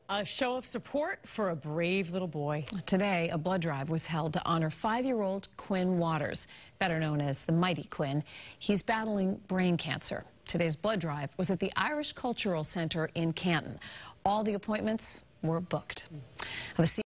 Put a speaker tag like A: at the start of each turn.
A: A show of support for a brave little boy.
B: Today, a blood drive was held to honor 5-year-old Quinn Waters, better known as the Mighty Quinn. He's battling brain cancer. Today's blood drive was at the Irish Cultural Center in Canton. All the appointments were booked.